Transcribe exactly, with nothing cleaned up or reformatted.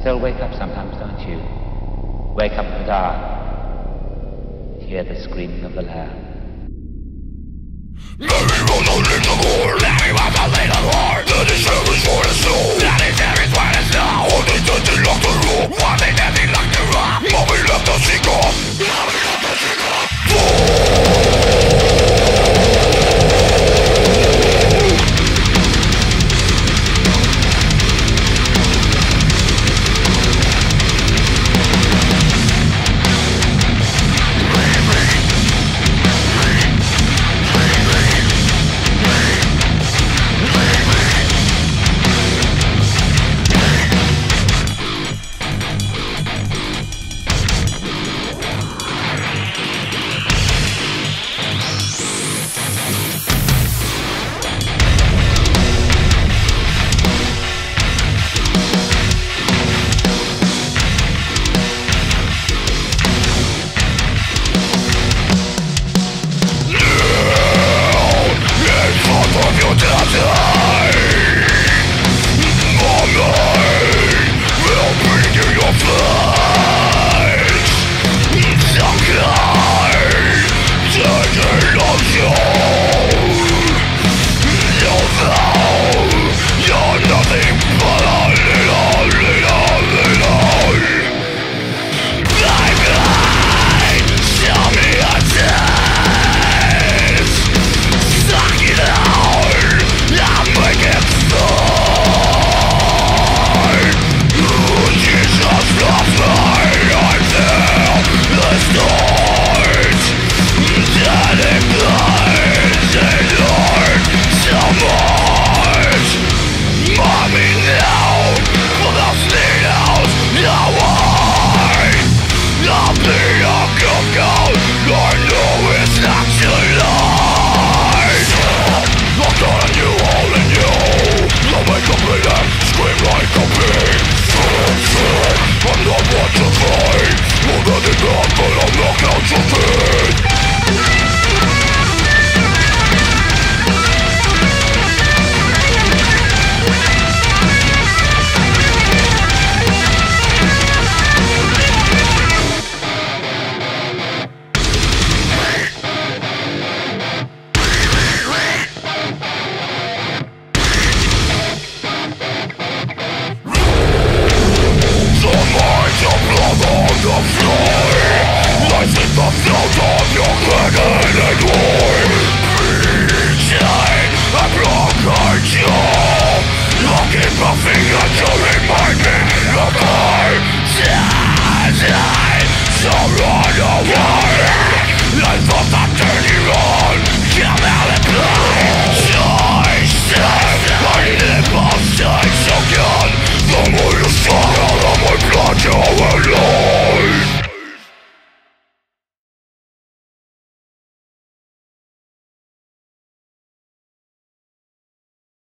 still wake up sometimes, don't you? Wake up in the dark, hear the screaming of the lamb. Let me run the little more, let me run the little more. Let it service for the soul, let it service for the soul. Only doesn't lock the room, one thing that they lock the room.